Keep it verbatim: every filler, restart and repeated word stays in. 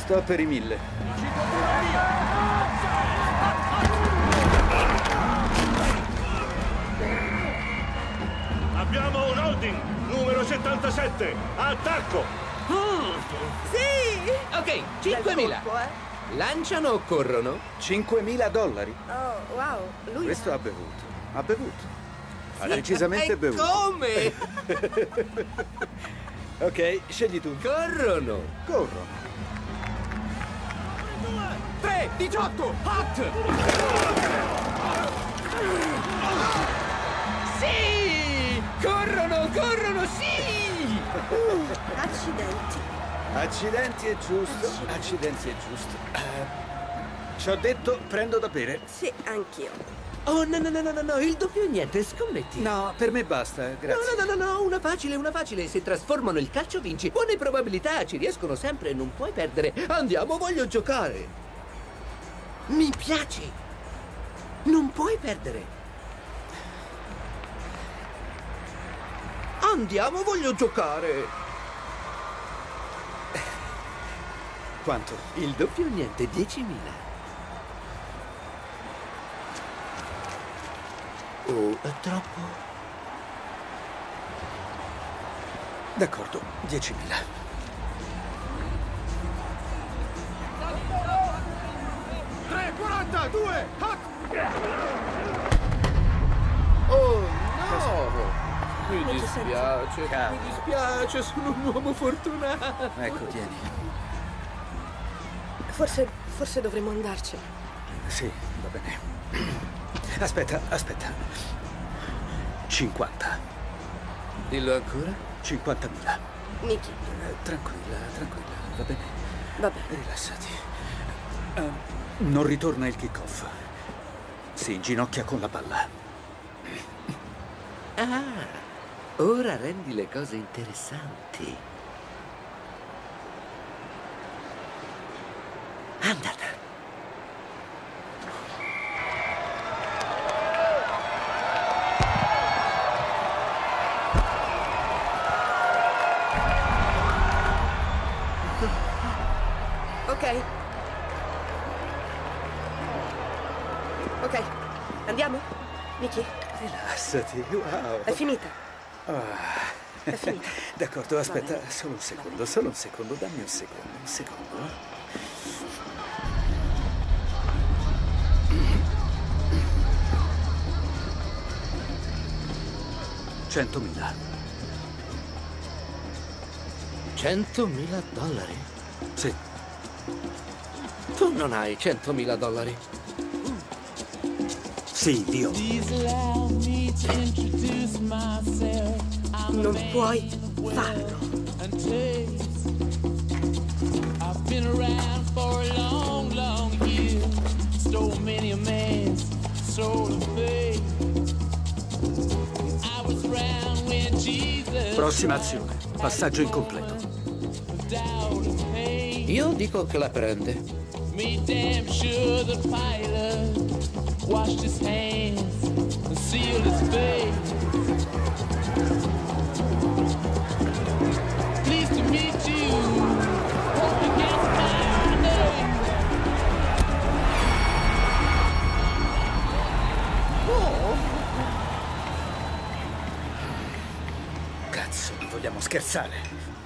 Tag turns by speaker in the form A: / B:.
A: Sto per i mille.
B: Abbiamo un holding, numero settantasette. Attacco!
C: Mm.
D: Sì!
C: Ok, cinquemila.
D: Colpo, eh?
C: Lanciano o corrono?
A: cinquemila dollari.
D: Oh, wow. Lui...
A: Questo ha bevuto. Ha bevuto. Ha decisamente
C: E
A: bevuto.
C: come?
A: Ok, scegli tu.
C: Corrono.
A: Corro.
C: tre, diciotto, hot! Sì! Corrono, corrono, sì!
D: Uh, accidenti.
A: Accidenti è giusto. Accidenti è giusto. Uh, ci ho detto, prendo da bere.
D: Sì, anch'io.
C: Oh, no, no, no, no, no, no, il doppio e niente, scommetti.
A: No, per me basta, grazie.
C: No, no, no, no, no, una facile, una facile. Se trasformano il calcio vinci. Buone probabilità, ci riescono sempre, non puoi perdere. Andiamo, voglio giocare. Mi piaci. Non puoi perdere. Andiamo, voglio giocare.
A: Quanto?
C: Il doppio e niente, diecimila. Oh, è troppo.
A: D'accordo, diecimila.
B: tre quarantadue!
C: Oh, no! Mi
D: Come ti
C: dispiace,
A: Calma.
C: mi dispiace, sono un uomo fortunato.
A: Ecco, tieni.
D: Forse, forse dovremmo andarcene.
A: Sì, va bene. Aspetta, aspetta. cinquanta.
C: Dillo ancora?
A: cinquantamila.
D: Nicky,
A: Eh, tranquilla, tranquilla, va bene?
D: va bene.
A: Rilassati. Eh, non ritorna il kick-off. Si inginocchia con la palla.
C: Ah, ora rendi le cose interessanti. Andata.
D: Ok. Ok, andiamo? Nicky,
A: Rilassati, wow.
D: è finita.
A: Ah.
D: È finita.
A: D'accordo, aspetta,
D: bene.
A: solo un secondo, solo un secondo, dammi un secondo, un secondo. Centomila.
C: Centomila dollari?
A: Sì.
C: Tu non hai centomila dollari.
A: Sì, Dio.
D: Non puoi farlo.
E: I've been around for a long, long year. Stole many a man's soul of faith. I was around when Jesus
A: Prossima azione. Passaggio incompleto.
E: died of pain.
C: Io dico che la prende.
E: Me damn sure the pilot washed his hands and sealed his fate. Pleased to meet you. Hope you get my name.
A: Cazzo, vogliamo scherzare?